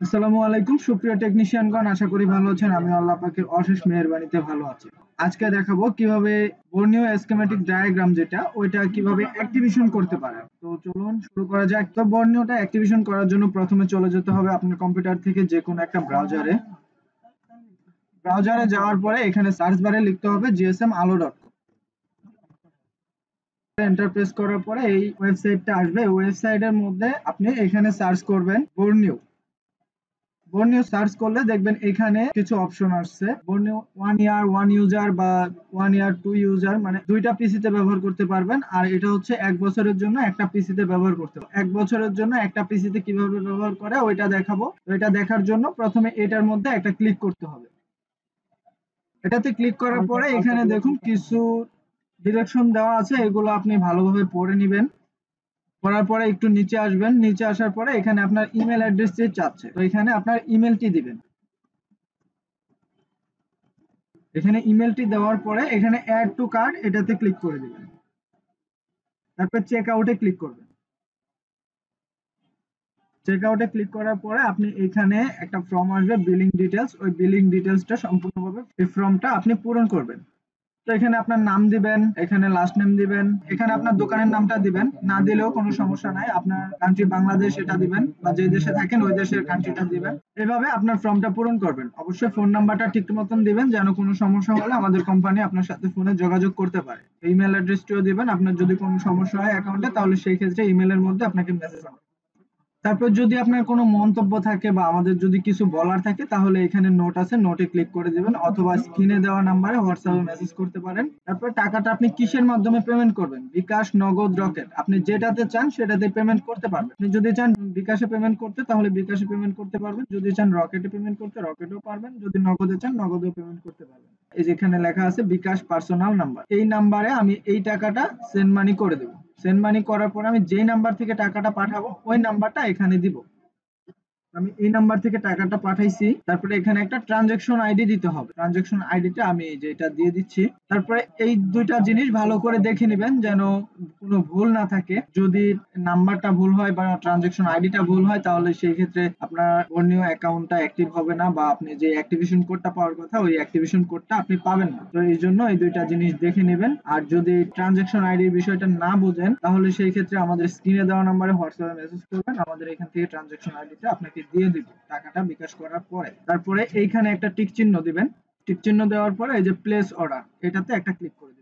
আসসালামু আলাইকুম সুপ্রিয় টেকনিশিয়ানগণ, আশা করি ভালো আছেন। আমি আল্লাহ পাকের অশেষ মেহেরবানিতে ভালো আছি। আজকে দেখাবো কিভাবে বর্নিও স্কিমেটিক ডায়াগ্রাম যেটা ওইটা কিভাবে অ্যাক্টিভেশন করতে পারে। তো চলুন শুরু করা যাক। তো বর্নিওটা অ্যাক্টিভেশন করার জন্য প্রথমে চলে যেতে হবে আপনার কম্পিউটার থেকে যে কোনো একটা ব্রাউজারে যাওয়ার পরে এখানে সার্চ বারে লিখতে হবে gsmalo.com। এন্টার প্রেস করার পরে এই ওয়েবসাইটটা আসবে। ওয়েবসাইটের মধ্যে আপনি এখানে সার্চ করবেন বর্নিও সার্চ করলে দেখবেন এখানে কিছু অপশন আসছে। বর্নিও 1 ইয়ার 1 ইউজার বা 1 ইয়ার 2 ইউজার, মানে দুইটা পিসিতে ব্যবহার করতে পারবেন। আর এটা হচ্ছে 1 বছরের জন্য একটা পিসিতে ব্যবহার করতে পারবেন। 1 বছরের জন্য একটা পিসিতে কিভাবে ব্যবহার করে ওইটা দেখাবো। তো এটা দেখার জন্য প্রথমে এটার মধ্যে একটা ক্লিক করতে হবে। এটাতে ক্লিক করার পরে এখানে দেখুন কিছু ডিরেকশন দেওয়া আছে, এগুলো আপনি ভালোভাবে পড়ে নিবেন। করার পরে একটু নিচে আসবেন। নিচে আসার পরে এখানে আপনার ইমেল অ্যাড্রেস চাচ্ছে, তো এখানে আপনার ইমেলটি দিবেন। এখানে ইমেলটি দেওয়ার পরে এখানে অ্যাড টু কার্ট এটাতে ক্লিক করে দিবেন। তারপর চেক আউটে ক্লিক করবেন। চেক আউটে ক্লিক করার পরে আপনি এখানে একটা ফর্ম আসবে বিলিং ডিটেলস, ওই বিলিং ডিটেলসটা সম্পূর্ণভাবে এই ফর্মটা আপনি পূরণ করবেন। তো এখানে আপনার নাম দিবেন, এখানে লাস্ট নেম দিবেন, এখানে আপনার দোকানের নামটা দিবেন, না দিলেও কোনো সমস্যা নাই। আপনার কান্ট্রি বাংলাদেশ এটা দিবেন, বা যে দেশে থাকেন ওই দেশের কান্ট্রিটা দিবেন। এভাবে আপনার ফর্মটা পূরণ করবেন। অবশ্যই ফোন নাম্বারটা ঠিক মতন দিবেন, যেন কোনো সমস্যা হলে আমাদের কোম্পানি আপনার সাথে ফোনে যোগাযোগ করতে পারে। ইমেল অ্যাড্রেসটিও দিবেন, আপনার যদি কোনো সমস্যা হয় অ্যাকাউন্টে তাহলে সেই ক্ষেত্রে ইমেলের মধ্যে আপনাকে মেসেজ হবে। তারপর যদি আপনার কোনো মন্তব্য থাকে বা আমাদের যদি কিছু বলার থাকে তাহলে এখানে নোট আছে, নোটে ক্লিক করে দিবেন, অথবা স্ক্রিনে দেওয়া নাম্বারে হোয়াটসঅ্যাপে মেসেজ করতে পারেন। তারপর টাকাটা আপনি কিসের মাধ্যমে পেমেন্ট করবেন, বিকাশ, নগদ, রকেট, আপনি যেটাতে চান সেটাতে পেমেন্ট করতে পারবেন। আপনি যদি চান বিকাশে পেমেন্ট করতে তাহলে বিকাশে পেমেন্ট করতে পারবেন, যদি চান রকেটে পেমেন্ট করতে রকেটেও পারবেন, যদি নগদে চান নগদেও পেমেন্ট করতে পারবেন। এই যেখানে লেখা আছে বিকাশ পার্সোনাল নাম্বার, এই নাম্বারে আমি এই টাকাটা সেন্ড মানি করে দেবো। সেন্ড মানি করার পর আমি যেই নাম্বার থেকে টাকাটা পাঠাবো ওই নাম্বারটা এখানে দিব। আমি এই নাম্বার থেকে টাকাটা পাঠাইছি। তারপরে এখানে একটা ট্রানজাকশন আইডি দিতে হবে। ট্রানজাকশন আইডিটা আমি যেটা দিয়ে দিচ্ছি। তারপরে এই দুইটা জিনিস ভালো করে দেখে নেবেন যেন কোনো ভুল না থাকে। যদি নাম্বারটা ভুল হয় বা ট্রানজাকশন আইডিটা ভুল হয় তাহলে সেই ক্ষেত্রে আপনার বর্নিও অ্যাকাউন্টটা অ্যাক্টিভ হবে না, বা আপনি যে অ্যাক্টিভেশন কোডটা পাওয়ার কথা ওই অ্যাক্টিভেশন কোডটা আপনি পাবেন না। তো এই জন্য এই দুইটা জিনিস দেখে নেবেন। আর যদি ট্রানজাকশন আইডির বিষয়টা না বুঝেন তাহলে সেই ক্ষেত্রে আমাদের স্ক্রিনে দেওয়া নাম্বারে হোয়াটসঅ্যাপে মেসেজ করবেন, আমাদের এখান থেকে ট্রানজাকশন আইডিটা আপনাকে দিয়ে দিব টাকাটা বিকাশ করার পরে। তারপরে এইখানে একটা টিক চিহ্ন দিবেন। টিক চিহ্ন দেওয়ার পরে এই যে প্লেস অর্ডার এটাতে একটা ক্লিক করে দিবেন।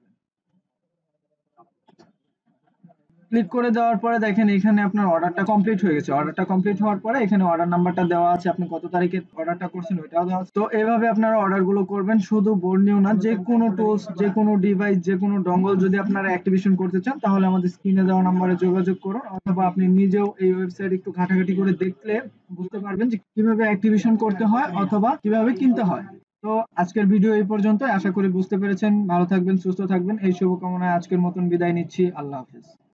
ক্লিক করে দেওয়ার পরে দেখেন এখানে আপনার অর্ডারটা কমপ্লিট হয়ে গেছে। অর্ডারটা কমপ্লিট হওয়ার পরে এখানে অর্ডার নাম্বারটা দেওয়া আছে, আপনি কত তারিখে অর্ডারটা করছেন ওইটাও দেওয়া আছে। তো এইভাবে আপনারা অর্ডার গুলো করবেন। শুধু বর্নিও না, যে কোনো টুলস, যে কোনো ডিভাইস, যে কোনো ডঙ্গল যদি আপনারা অ্যাক্টিভেশন করতে চান তাহলে আমাদের স্ক্রিনে দেওয়া নাম্বারে যোগাযোগ করুন, অথবা আপনি নিজেও এই ওয়েবসাইট একটু ঘাটাঘাটি করে দেখলে বুঝতে পারবেন যে কিভাবে অ্যাক্টিভেশন করতে হয় অথবা কিভাবে কিনতে হয়। তো আজকের ভিডিও এই পর্যন্ত, আশা করি বুঝতে পেরেছেন। ভালো থাকবেন, সুস্থ থাকবেন, এই শুভকামনায় আজকের মতন বিদায় নিচ্ছি। আল্লাহ হাফেজ।